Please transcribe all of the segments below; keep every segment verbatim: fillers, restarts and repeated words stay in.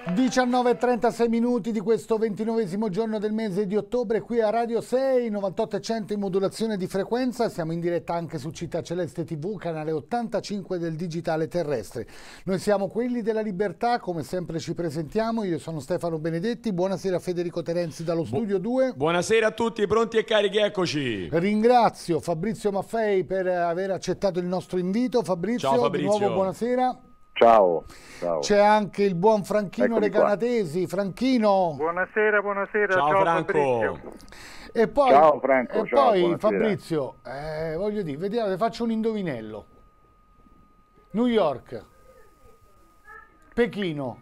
diciannove e trentasei minuti di questo ventinovesimo giorno del mese di ottobre qui a Radio sei, novantotto e cento in modulazione di frequenza. Siamo in diretta anche su Città Celeste tivù, canale ottantacinque del digitale terrestre. Noi siamo quelli della libertà, come sempre ci presentiamo. Io sono Stefano Benedetti, buonasera Federico Terenzi dallo studio due. Buonasera a tutti, pronti e carichi, eccoci. Ringrazio Fabrizio Maffei per aver accettato il nostro invito. Fabrizio, Ciao Fabrizio. di nuovo buonasera. Ciao, ciao. C'è anche il buon Franchino Eccomi Recanatesi. Franchino. Buonasera, buonasera. Ciao, ciao Franco. Fabrizio. E poi, Ciao Franco, e ciao, poi buonasera. Fabrizio, eh, voglio dire, vediamo, faccio un indovinello. New York, Pechino,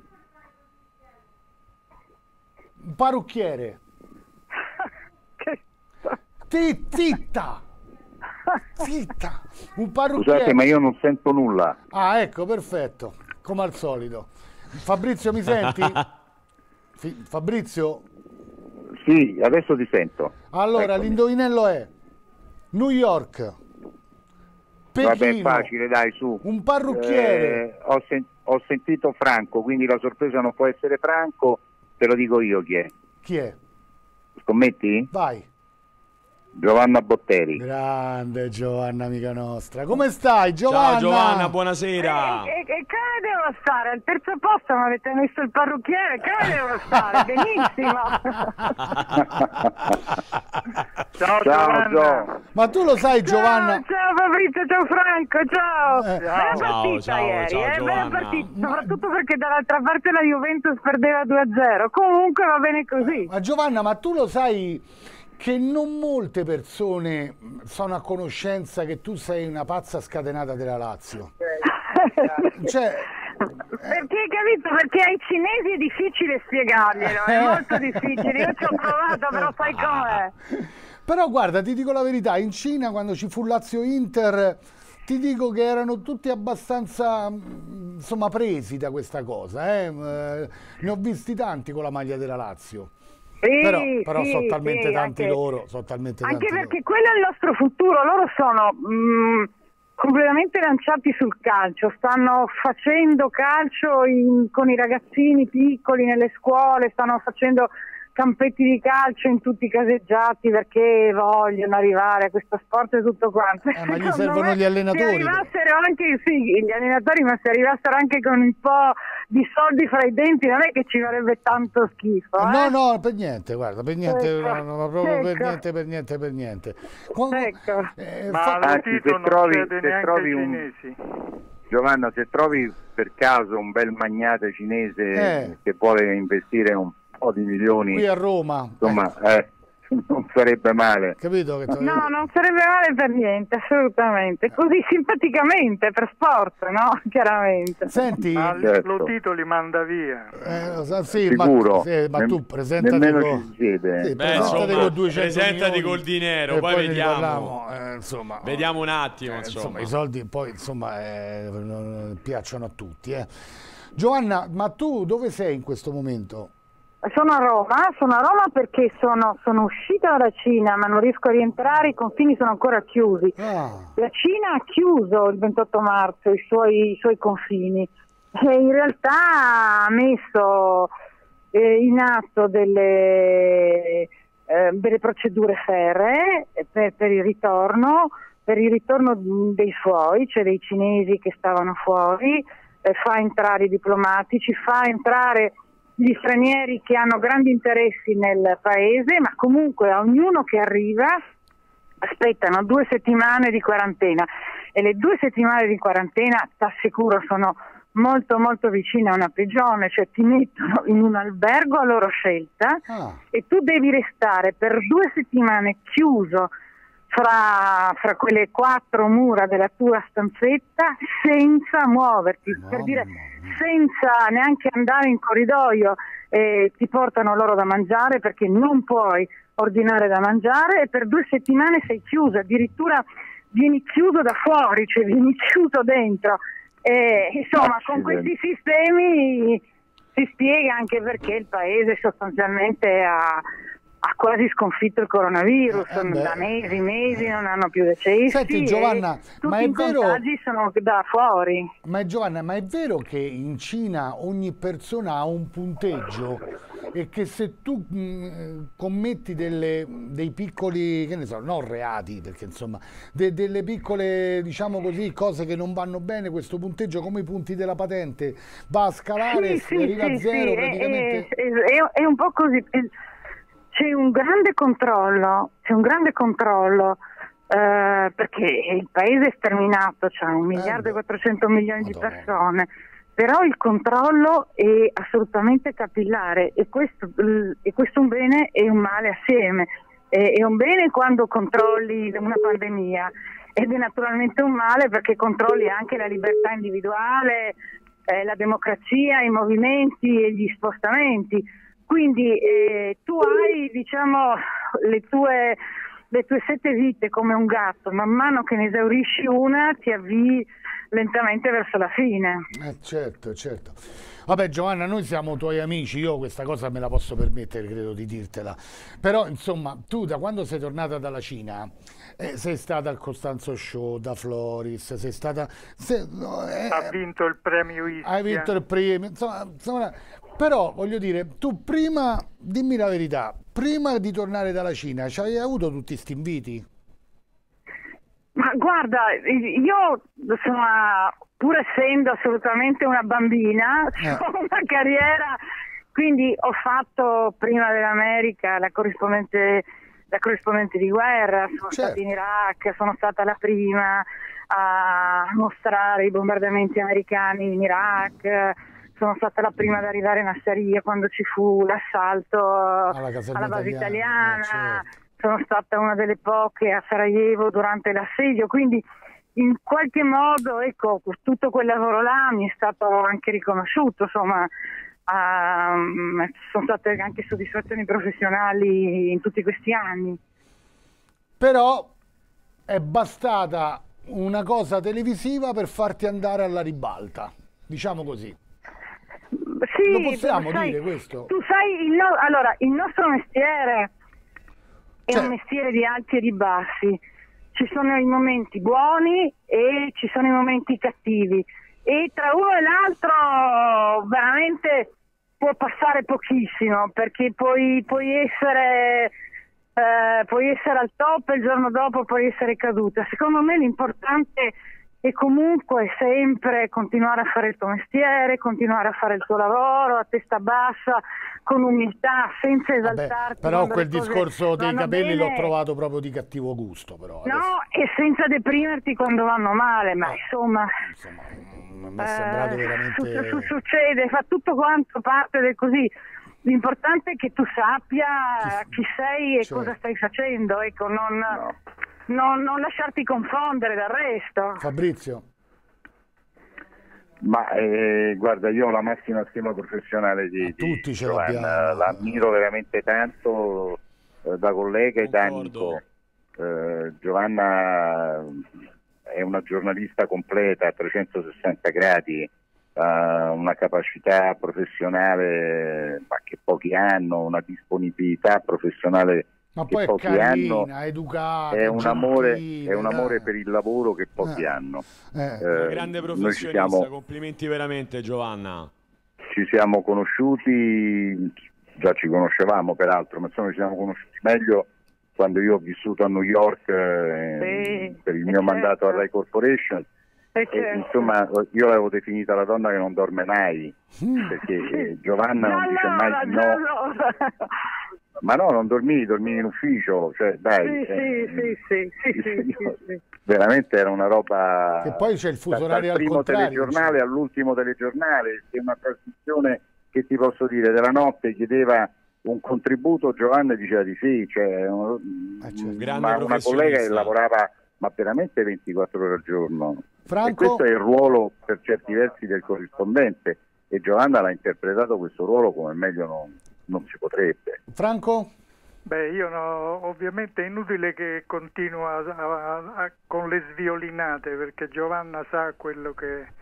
un parrucchiere. Che... Ti- Zitta! Zitta! Un parrucchiere. Scusate, ma io non sento nulla. Ah, ecco, perfetto, come al solito. Fabrizio, mi senti? Fi- Fabrizio? Sì, adesso ti sento. Allora, Eccomi. l'indovinello è New York, Vabbè, Pechino, facile, dai, su. un parrucchiere. Eh, ho, sen- ho sentito Franco, quindi la sorpresa non può essere Franco, te lo dico io chi è. Chi è? Scommetti? Vai. Giovanna Botteri. Grande Giovanna, amica nostra. Come stai, Giovanna? Ciao Giovanna, buonasera. E, e, e come devo stare? Al terzo posto mi avete messo il parrucchiere, come devo stare? Benissimo. Ciao, Ciao, Giovanna. Gio. Ma tu lo sai, Giovanna? Ciao, ciao Fabrizio, ciao Franco, ciao. Eh, Bella ciao, partita ciao, ieri, ciao, eh, bella Giovanna. partita, soprattutto perché dall'altra parte la Juventus perdeva due a zero. Comunque va bene così. Ma Giovanna, ma tu lo sai che non molte persone sono a conoscenza che tu sei una pazza scatenata della Lazio? Cioè, Perché, capito? Perché ai cinesi è difficile spiegarglielo, è Eh. molto difficile. Io ci ho provato, però sai com'è. però guarda, ti dico la verità, in Cina quando ci fu Lazio-Inter ti dico che erano tutti abbastanza mh, insomma presi da questa cosa, eh? Eh, ne ho visti tanti con la maglia della Lazio. Sì, Però, però sì, sono talmente sì, tanti anche- loro, sono talmente Anche tanti perché quello è il nostro futuro, loro sono mh, completamente lanciati sul calcio, stanno facendo calcio in- con i ragazzini piccoli nelle scuole, stanno facendo campetti di calcio in tutti i caseggiati perché vogliono arrivare a questo sport e tutto quanto. Eh, ma gli Secondo servono me, gli allenatori, Se arrivassero anche, sì, gli allenatori, ma se arrivassero anche con un po' di soldi fra i denti non è che ci farebbe tanto schifo. loro. eh? No, no, per niente, guarda, per niente, Ecco, no, no, proprio per ecco. niente, per niente, per niente. Quando- Ecco. eh, Ma fa- allo Anzi, Tito se non trovi- crede se neanche trovi ai un- cinesi. Giovanna, se trovi per caso un bel magnate cinese Eh. che vuole investire un po' di milioni, qui a Roma, insomma, eh, non sarebbe male. capito che t'ho- No, non sarebbe male per niente, assolutamente. Così simpaticamente, per sport, no? Chiaramente. Senti, Ma Certo. lo Tito li manda via. eh, lo sa- sì, Sicuro. ma, sì, ma Nem- tu presentati nemmeno con, ci siede. sì, Beh, presentati insomma, con duecento presentati milioni col dinero, e poi ne vediamo. riparliamo, eh, insomma, Vediamo un attimo, eh, insomma. i soldi poi insomma eh, non- piacciono a tutti, eh. Giovanna, ma tu dove sei in questo momento? Sono a Roma, sono a Roma perché sono, sono uscita dalla Cina, ma non riesco a rientrare, i confini sono ancora chiusi. Ah, La Cina ha chiuso il ventotto marzo i suoi, i suoi confini e in realtà ha messo eh, in atto delle, eh, delle procedure ferree per, per il ritorno, per il ritorno dei suoi, cioè dei cinesi che stavano fuori, eh, fa entrare i diplomatici, fa entrare gli stranieri che hanno grandi interessi nel paese, ma comunque a ognuno che arriva aspettano due settimane di quarantena e le due settimane di quarantena, t'assicuro, sono molto molto vicine a una prigione, cioè ti mettono in un albergo a loro scelta ah, e tu devi restare per due settimane chiuso fra, fra quelle quattro mura della tua stanzetta senza muoverti, per mamma dire mia. senza neanche andare in corridoio, eh, ti portano loro da mangiare perché non puoi ordinare da mangiare e per due settimane sei chiuso, addirittura vieni chiuso da fuori, cioè vieni chiuso dentro. Eh, insomma, con Accidenti. questi sistemi si spiega anche perché il paese sostanzialmente ha, ha quasi sconfitto il coronavirus, Eh, eh da beh. mesi, mesi non hanno più decessi. Senti, Giovanna, e tutti ma è i vero- contagi sono da fuori. Ma è, Giovanna, ma è vero che in Cina ogni persona ha un punteggio e che se tu mh, commetti delle, dei piccoli, che ne so, non reati, perché insomma, de- delle piccole, diciamo così, cose che non vanno bene, questo punteggio come i punti della patente va a scalare, Sì, sì, arriva a sì, zero sì, praticamente. È, è- è- è un po' così. C'è un grande controllo, c'è un grande controllo. eh, perché il paese è sterminato, c'è un miliardo e beh. quattrocento milioni di Madonna. persone, però il controllo è assolutamente capillare e questo, e questo è un bene e un male assieme. È, è un bene quando controlli una pandemia ed è naturalmente un male perché controlli anche la libertà individuale, eh, la democrazia, i movimenti e gli spostamenti. Quindi eh, tu hai, diciamo, le tue, le tue sette vite come un gatto, man mano che ne esaurisci una ti avvii lentamente verso la fine. Eh, certo, certo. Vabbè, Giovanna, noi siamo tuoi amici, io questa cosa me la posso permettere, credo, di dirtela. Però, insomma, tu da quando sei tornata dalla Cina, eh, sei stata al Costanzo Show, da Floris, sei stata... se- no, eh, Ha vinto il premio Ischia. hai vinto il premio, insomma, insomma, però voglio dire, tu prima, dimmi la verità, prima di tornare dalla Cina, ci hai avuto tutti sti inviti? Ma guarda, io sono, pur essendo assolutamente una bambina, Eh. ho una carriera, quindi ho fatto prima dell'America la corrispondente, la corrispondente di guerra, sono Certo. stata in Iraq, sono stata la prima a mostrare i bombardamenti americani in Iraq, sono stata la prima ad arrivare in Assaria quando ci fu l'assalto Alla caserma alla base italiana, italiana. eh, certo. Sono stata una delle poche a Sarajevo durante l'assedio, quindi in qualche modo, ecco, tutto quel lavoro là mi è stato anche riconosciuto, insomma, um, sono state anche soddisfazioni professionali in tutti questi anni. Però è bastata una cosa televisiva per farti andare alla ribalta, diciamo così. Sì, Lo possiamo tu sai- dire questo? Tu sai, il no- allora, il nostro mestiere è Cioè- un mestiere di alti e di bassi. Ci sono i momenti buoni e ci sono i momenti cattivi. E tra uno e l'altro veramente può passare pochissimo, perché puoi, puoi essere... eh, puoi essere al top e il giorno dopo puoi essere caduta. Secondo me l'importante è comunque sempre continuare a fare il tuo mestiere, continuare a fare il tuo lavoro a testa bassa, con umiltà, senza Vabbè, esaltarti. però quando quel le cose mi dei vanno capelli bene. l'ho trovato proprio di cattivo gusto, però. adesso, No, e senza deprimerti quando vanno male, ma Eh. insomma... insomma, mi è sembrato Eh, veramente... su- su- succede, fa tutto quanto parte del così. L'importante è che tu sappia chi sei e Certo. cosa stai facendo, ecco, non, non- non lasciarti confondere dal resto. Fabrizio? Ma eh, guarda, io ho la massima stima professionale di, Ma di tutti ce Giovanna, l'abbiamo. l'ammiro veramente tanto eh, da collega e da Concordo. amico. Eh, Giovanna è una giornalista completa a trecentosessanta gradi, ha una capacità professionale ma che pochi hanno, una disponibilità professionale Ma che poi è pochi carina, hanno. educata, È un amore, gentile, è un amore dai. per il lavoro che pochi Eh. hanno. Eh. Eh, Una grande noi ci professionista, siamo, complimenti veramente Giovanna. ci siamo conosciuti, già ci conoscevamo peraltro, ma insomma ci siamo conosciuti meglio quando io ho vissuto a New York eh, Sì, per il eh, mio certo. mandato a Rai Corporation. Eh, E, certo. insomma, io l'avevo definita la donna che non dorme mai, Mm. perché eh, Giovanna Già non dice allora, mai di già no. allora. Ma no, non dormivi, dormivi in ufficio, cioè dai. Sì, eh, sì, sì, sì, sì, sì, io- sì. veramente era una roba. Che poi c'è il fuso da- orario dal al primo contrario, telegiornale cioè. all'ultimo telegiornale, è una trasmissione che ti posso dire della notte chiedeva un contributo, Giovanna diceva di sì, cioè un- Eh, certo. Grande una, una collega che professionista. lavorava ma veramente ventiquattro ore al giorno. E Franco? questo è il ruolo per certi versi del corrispondente e Giovanna l'ha interpretato questo ruolo come meglio non, non si potrebbe. Franco? Beh, io no, ovviamente è inutile che continua a- a- a- con le sviolinate perché Giovanna sa quello che,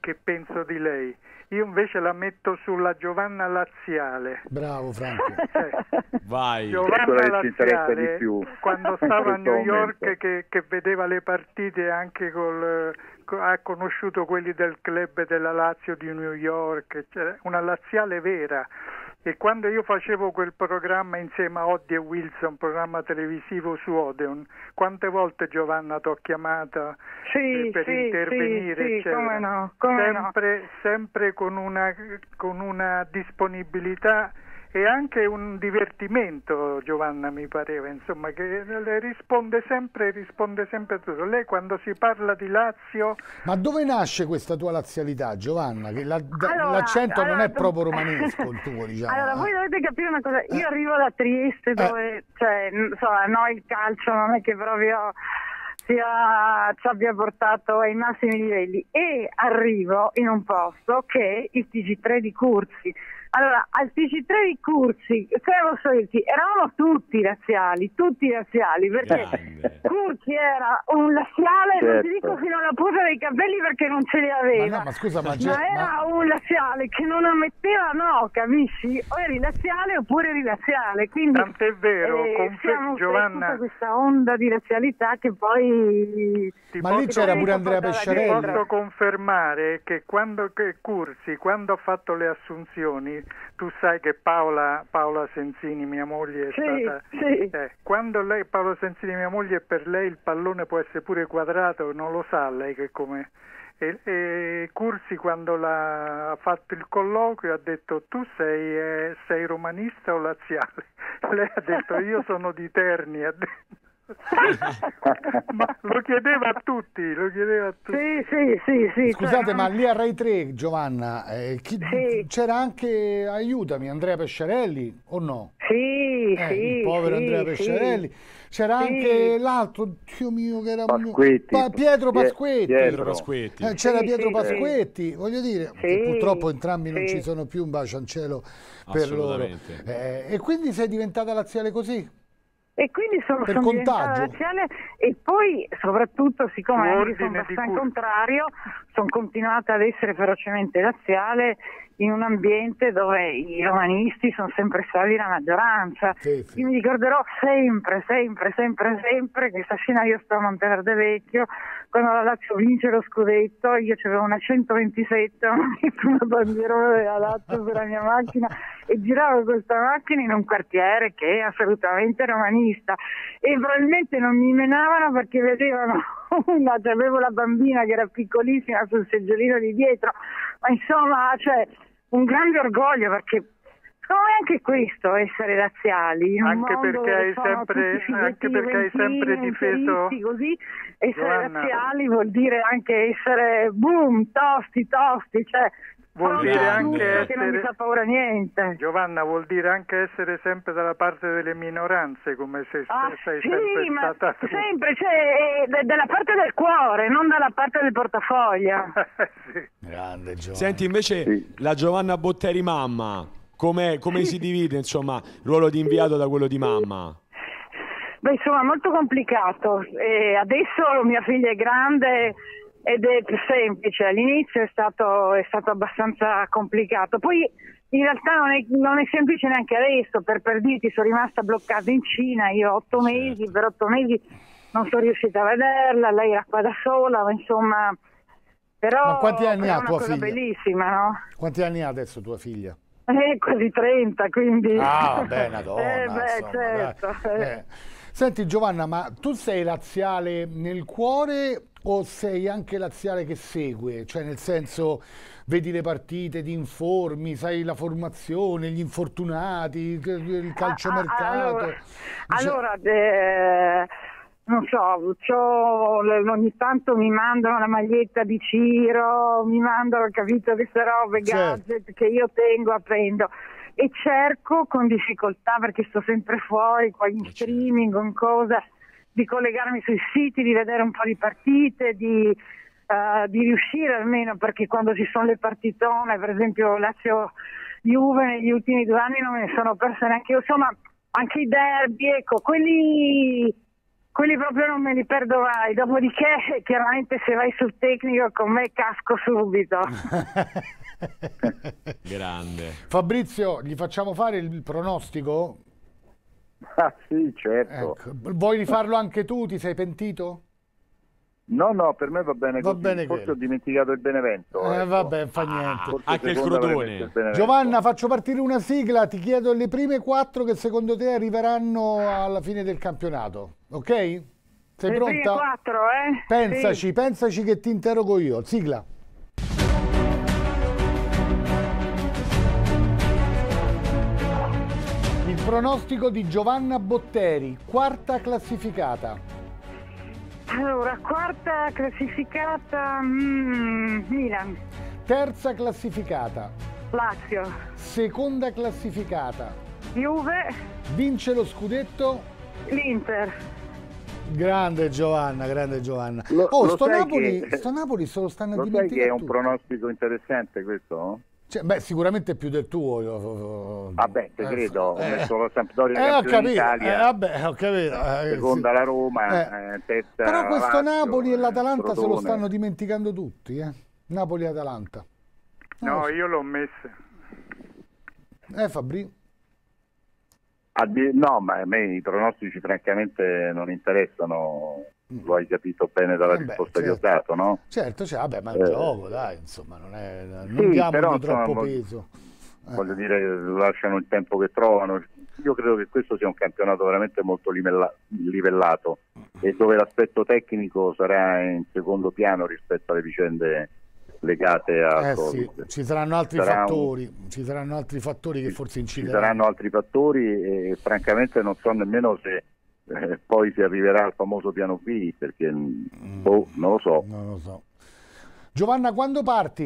che penso di lei. Io invece la metto sulla Giovanna Laziale. Bravo Franco. Cioè, Vai. Giovanna Che interessa di Laziale, più quando in stava a questo New York momento. che, che vedeva le partite anche col... co- ha conosciuto quelli del club della Lazio di New York, cioè, una laziale vera. E quando io facevo quel programma insieme a Oddi e Wilson, programma televisivo su Odeon, quante volte Giovanna ti ho chiamata Sì, eh, per sì, intervenire, sì, sì, eccetera. come no, come no. sempre, sempre con una, con una disponibilità e anche un divertimento, Giovanna, mi pareva, insomma, che le risponde sempre, risponde sempre a tutto. Lei quando si parla di Lazio... Ma dove nasce questa tua lazialità, Giovanna? Che la- da- Allora, l'accento non allora, è proprio romanesco il tuo, diciamo. Allora, eh. voi dovete capire una cosa, io arrivo da Trieste dove, cioè, insomma, no, il calcio non è che proprio sia, ci abbia portato ai massimi livelli, e arrivo in un posto che è il T G tre di Curzi. Allora, al T G tre di Curzi, siamo soliti, eravamo tutti razziali, tutti razziali, perché Grande. Curzi era un laziale, non ti Certo. dico fino alla punta dei capelli perché non ce li Ma aveva. no, ma scusa, ma, Ma ge- era ma- un laziale che non ammetteva no, capisci? O eri laziale oppure eri laziale. Quindi Tant'è vero, eh, confer- siamo Giovanna- tutta questa onda di razzialità che poi... Ti Ma lì posso- c'era Ti pure Andrea portava Ti Pesciarelli. dietro. posso confermare che quando che Curzi, quando ha fatto le assunzioni, tu sai che Paola, Paola Sensini, mia moglie, è Sì, stata... sì. eh, quando lei, Paola Sensini, mia moglie, per lei il pallone può essere pure quadrato, non lo sa lei che come... E, e Curzi quando l'ha, ha fatto il colloquio ha detto tu sei, eh, sei romanista o laziale? Lei ha detto io sono di Terni, ha detto. Ma lo chiedeva a tutti, lo chiedeva a tutti. Sì, sì, sì, sì. Scusate, cioè, ma non- lì a Rai tre, Giovanna, eh, chi- Sì. c'era anche, aiutami, Andrea Pesciarelli o no? Sì, Eh, sì, il povero sì, Andrea sì. Pesciarelli. C'era Sì. anche l'altro, Dio mio, che era Pasquetti. Pa- Pietro Pie- Pasquetti. Pietro. Pietro Pasquetti. Eh, c'era Sì, Pietro sì, Pasquetti, voglio dire, Sì, che purtroppo entrambi non sì. ci sono più, un bacio al cielo per loro. Assolutamente. Eh, e quindi sei diventata laziale così? E quindi sono, Per sono diventata contagio. laziale, e poi soprattutto siccome Su anche ordine sono di abbastanza Curzi. contrario, sono continuata ad essere ferocemente laziale in un ambiente dove i romanisti sono sempre stati la maggioranza. Sì, sì. Io mi ricorderò sempre, sempre, sempre, sempre questa scena. Io sto a Monteverde Vecchio, quando la Lazio vince lo scudetto, io c'avevo una centoventisette, ho messo una bandierona della Lazio sulla mia macchina e giravo questa macchina in un quartiere che è assolutamente romanista, e probabilmente non mi menavano perché vedevano una, cioè, avevo la bambina che era piccolissima sul seggiolino di dietro, ma insomma, cioè, un grande orgoglio, perché secondo me anche questo, essere razziali in un Anche mondo perché dove hai sono sempre- tutti figlietti anche perché hai juventini, sempre difeso- interisti, così essere Giovanna. razziali vuol dire anche essere boom, tosti, tosti, cioè Vuol fronte dire a anche tutto, che non mi essere- fa paura niente. Giovanna, vuol dire anche essere sempre dalla parte delle minoranze, come sei, Ah, sei sì, sempre ma stata tu. sempre, cioè, eh, d- dalla parte del cuore, non dalla parte del portafoglio. Sì. Grande Giovanna. Senti invece Sì. la Giovanna Botteri mamma, com'è- come si divide insomma il ruolo di inviato da quello di mamma? Beh, insomma, molto complicato. E adesso mia figlia è grande ed è più semplice. All'inizio è stato, è stato abbastanza complicato. Poi in realtà non è, non è semplice neanche adesso. Per, per dirti, sono rimasta bloccata in Cina, io ho otto Certo. mesi, per otto mesi non sono riuscita a vederla, lei era qua da sola, ma insomma... Però, Ma quanti anni però ha è una tua cosa figlia? bellissima, no? Quanti anni ha adesso tua figlia? Eh, quasi trenta, quindi... Ah, vabbè, una donna, Eh, beh, insomma, certo. dai. Eh. Senti Giovanna, ma tu sei laziale nel cuore o sei anche laziale che segue? Cioè nel senso, vedi le partite, ti informi, sai la formazione, gli infortunati, il calciomercato? Ah, ah, allora, Dice- allora eh, non so, c'ho- ogni tanto mi mandano la maglietta di Ciro, mi mandano, capito, queste robe, Certo. gadget che io tengo, appendo, e cerco con difficoltà, perché sto sempre fuori, qua in streaming, con cosa, di collegarmi sui siti, di vedere un po' di partite, di, eh, di riuscire almeno, perché quando ci sono le partitone, per esempio Lazio Juve negli ultimi due anni non me ne sono perse neanche io, insomma anche i derby, ecco, quelli quelli proprio non me li perdo mai, dopodiché chiaramente se vai sul tecnico con me casco subito. Grande. Fabrizio, gli facciamo fare il pronostico? Ah sì, certo. Ecco. Vuoi rifarlo anche tu? Ti sei pentito? No, no, per me va bene Va così. bene Forse quello. ho dimenticato il Benevento. Eh, ecco. vabbè, fa niente. Forse Anche il seconda Crotone. avrei messo il Benevento. Giovanna, faccio partire una sigla, ti chiedo le prime quattro che secondo te arriveranno alla fine del campionato, ok? Sei Le pronta? prime quattro, eh? Pensaci, Sì. pensaci che ti interrogo io. Sigla. Il pronostico di Giovanna Botteri, quarta classificata. Allora, quarta classificata, mm, Milan, Terza classificata. Lazio, Seconda classificata. Juve, Vince lo scudetto. l'Inter. Grande Giovanna, grande Giovanna. Lo- oh, lo sto sai Napoli, che- sto Napoli se lo stanno Lo sai dimenticando che è un tutti. pronostico interessante questo? No? Cioè, beh, sicuramente più del tuo. io- Vabbè, te eh, credo, ho eh, messo la Sampdoria eh, ho campione capito, d'Italia, eh, vabbè, ho capito. eh, seconda sì. la Roma, Eh. eh, terza Però la questo Lazio, Napoli e eh, l'Atalanta se lo Crotone. stanno dimenticando tutti, eh? Napoli e Atalanta. Non lo No, so. io l'ho messa. Eh, Fabri? A di- No, ma a me i pronostici francamente non interessano, lo hai capito bene dalla Eh beh, risposta che ho certo. dato, no? Certo, cioè, vabbè, ma è un Eh. gioco, dai, insomma, non, è, non Sì, diamogli però, troppo insomma, peso. Eh. Voglio dire, lasciano il tempo che trovano. Io credo che questo sia un campionato veramente molto livella- livellato e dove l'aspetto tecnico sarà in secondo piano rispetto alle vicende legate al Eh sì, Covid. ci saranno altri Sarà un- fattori, ci saranno altri fattori che forse Ci incideranno. saranno altri fattori e francamente non so nemmeno se eh, poi si arriverà al famoso piano B, perché Mm. boh, non lo so. Non lo so. Giovanna, quando parti?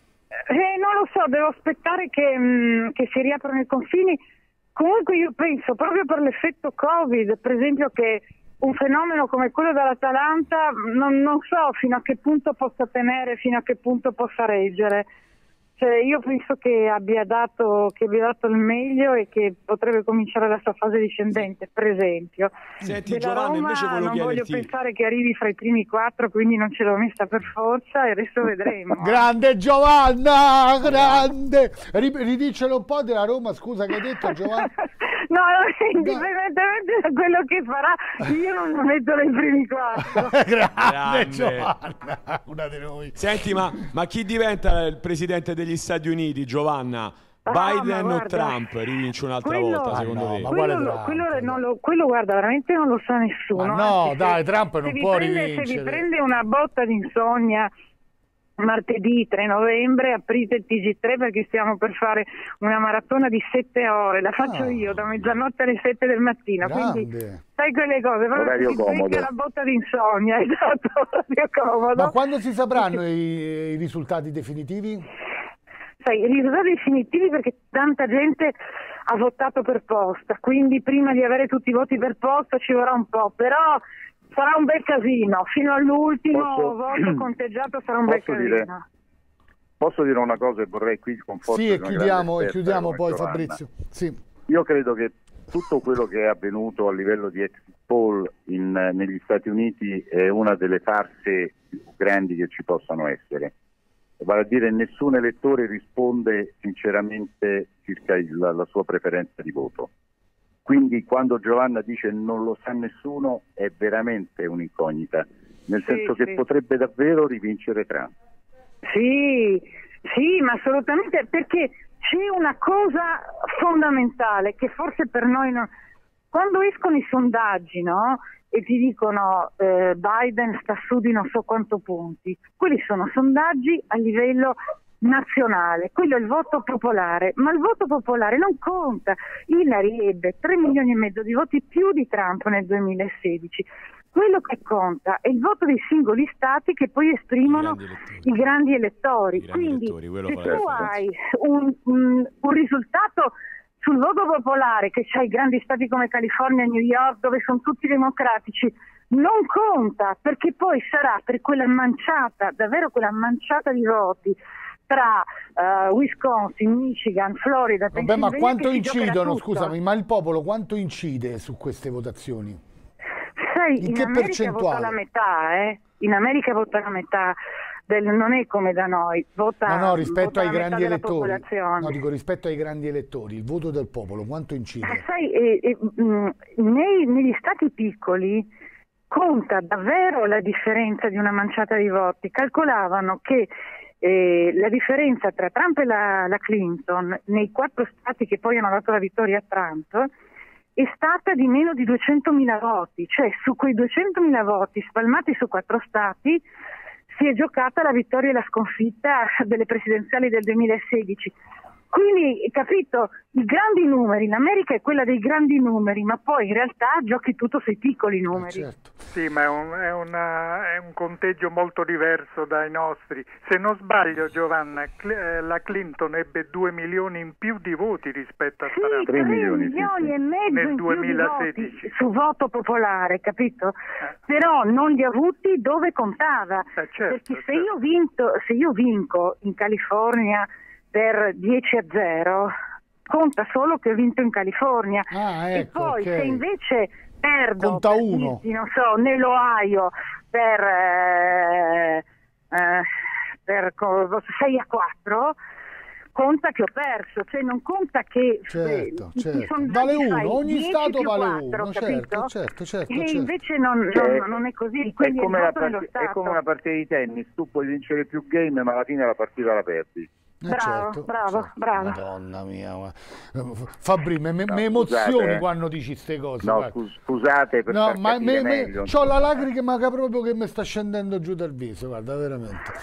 Eh, non lo so, devo aspettare che, mh, che si riaprano i confini. Comunque io penso, proprio per l'effetto Covid, per esempio, che un fenomeno come quello dell'Atalanta non, non so fino a che punto possa tenere, fino a che punto possa reggere. Cioè, io penso che abbia dato che abbia dato il meglio e che potrebbe cominciare la sua fase discendente, per esempio. Senti Della Giovanna, Roma invece volevo non voglio chiederti, pensare che arrivi fra i primi quattro, quindi non ce l'ho messa per forza e adesso vedremo. Grande Giovanna, grande! Ri- Ridicelo un po' della Roma, scusa, che hai detto Giovanna? No, indipendentemente da quello che farà, io non lo metto nei primi quattro. grande, Grande. Giovanna, una di noi. senti ma, ma chi diventa il presidente degli Stati Uniti, Giovanna? Ah, Biden ma o guarda, Trump rivince un'altra quello- volta Ah, secondo no, te? ma Quello, quale lo- Trump? quello, non lo- quello, guarda, veramente non lo sa nessuno. Ma no, anzi, dai, se- Trump se non vi può prende- Se rivincere. vi prende una botta di insonnia martedì tre novembre, aprite il T G tre perché stiamo per fare una maratona di sette ore, la faccio Ah. io da mezzanotte alle sette del mattino, quindi Grande. sai quelle cose, proprio Orario ti becca comodo. la botta di insonnia, esatto, orario comodo. Ma quando si sapranno i, i risultati definitivi? Sai, i risultati definitivi perché tanta gente ha votato per posta, quindi prima di avere tutti i voti per posta ci vorrà un po', però sarà un bel casino, fino all'ultimo Posso- voto conteggiato sarà un bel Posso dire- casino. Posso dire una cosa e vorrei qui il conforto Sì, di e una chiudiamo, grande e esperta chiudiamo come poi Giovanna. Fabrizio. Sì. Io credo che tutto quello che è avvenuto a livello di exit poll in- negli Stati Uniti è una delle farse più grandi che ci possano essere. Vale a dire, nessun elettore risponde sinceramente circa il- la, la sua preferenza di voto. Quindi quando Giovanna dice non lo sa nessuno è veramente un'incognita, nel Sì, senso che sì. potrebbe davvero rivincere Trump. Sì, sì, ma assolutamente, perché c'è una cosa fondamentale che forse per noi non... Quando escono i sondaggi, no? E ti dicono eh, Biden sta su di non so quanto punti, quelli sono sondaggi a livello nazionale, quello è il voto popolare, ma il voto popolare non conta. Hillary ebbe tre milioni e mezzo di voti più di Trump nel duemilasedici. Quello che conta è il voto dei singoli stati che poi esprimono I grandi elettori. i grandi elettori. I grandi Quindi elettori, quello se fa tu la differenza. hai un, un- un risultato sul voto popolare, che c'hai grandi stati come California e New York dove sono tutti democratici, non conta, perché poi sarà per quella manciata, davvero quella manciata di voti tra eh, Wisconsin, Michigan, Florida, Vabbè, ma Pennsylvania, quanto che si giocherà incidono, tutto. scusami, ma il popolo quanto incide su queste votazioni? sai, In in, che America percentuale? vota la metà, eh? In America vota la metà, del, non è come da noi, vota, No, no, rispetto vota ai la metà grandi della elettori. popolazione. No, dico rispetto ai grandi elettori, il voto del popolo, quanto incide? Eh, sai, eh, eh, mh, nei- negli stati piccoli conta davvero la differenza di una manciata di voti. Calcolavano che eh, la differenza tra Trump e la, la Clinton nei quattro stati che poi hanno dato la vittoria a Trump è stata di meno di duecentomila voti, cioè su quei duecentomila voti spalmati su quattro stati si è giocata la vittoria e la sconfitta delle presidenziali del duemilasedici. Quindi, capito, i grandi numeri, l'America è quella dei grandi numeri, ma poi in realtà giochi tutto sui piccoli numeri. Eh, certo. Sì, ma è un, è, una, è un conteggio molto diverso dai nostri. Se non sbaglio, Giovanna, Cl- eh, la Clinton ebbe due milioni in più di voti rispetto a Sì, Trump. tre milioni, milioni, sì, sì. e mezzo Nel in più di duemilasedici. voti su voto popolare, capito? Eh. Però non li ha avuti dove contava. Eh, certo, Perché se certo. io, vinto, se io vinco in California per dieci a zero, conta solo che ho vinto in California. Ah, E ecco, poi ok. se invece perdo, Conta per uno. dirti, non so, nell'Ohio per, eh, eh, per co- sei a quattro, conta che ho perso, cioè non conta che Certo, eh, certo. i sondaggi Vale uno, fai ogni dieci stato più vale quattro, uno, capito? certo, certo, certo, E certo. invece non, Cioè, non- non è così, È quindi come, il la voto dello parti- è Stato. come una partita di tennis, tu puoi vincere più game, ma alla fine la partita la perdi. Eh, Bravo, certo, bravo, certo. bravo. Madonna mia, ma- Fabri, mi No, emozioni scusate, eh. quando dici queste cose. No, guarda. scus- scusate per No, far ma capire me, me, meglio. c'ho la lacrima che proprio che mi sta scendendo giù dal viso, guarda, veramente.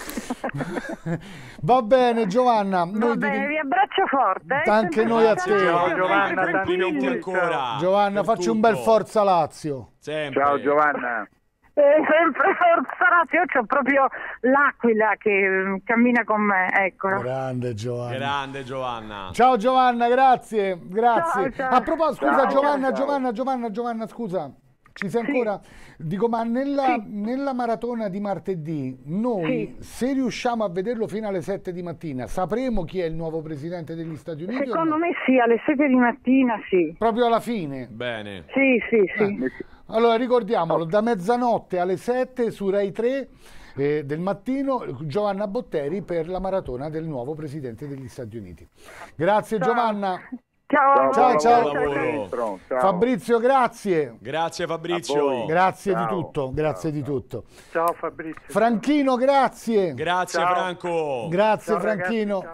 Va bene, Giovanna. Va Noi ti bene, ring- vi abbraccio forte. eh, Anche sempre noi a forza te. Lazio, Ciao, sempre Giovanna, tranquilli. complimenti tranquilli. ancora. Giovanna, per facci un bel tutto. forza Lazio. Sempre. Ciao Giovanna. Eh, sempre forza Lazio, io c'ho proprio l'aquila che mm, cammina con me, eccola. Grande Giovanna. Grande Giovanna. Ciao Giovanna, grazie, grazie. Ciao, ciao. A proposito, scusa Ciao, Giovanna, ciao. Giovanna, Giovanna, Giovanna, scusa. Ci sei Sì. ancora? Dico, ma nella, Sì. nella maratona di martedì, noi Sì. se riusciamo a vederlo fino alle sette di mattina, sapremo chi è il nuovo presidente degli Stati Uniti? o Secondo no? me sì, alle sette di mattina sì. Proprio alla fine. Bene. Sì, sì, sì. Allora ricordiamolo, da mezzanotte alle sette su Rai tre eh, del mattino, Giovanna Botteri per la maratona del nuovo presidente degli Stati Uniti. Grazie Ciao. Giovanna. Ciao, Ciao, ciao. Buon lavoro. Ministro. Ciao. Fabrizio, grazie. Grazie A Fabrizio. voi. Grazie Ciao. di tutto, grazie Ciao, di ciao. tutto. Ciao Fabrizio. Franchino, grazie. Grazie Ciao. Franco. Grazie Ciao, ragazzi, Franchino. ciao.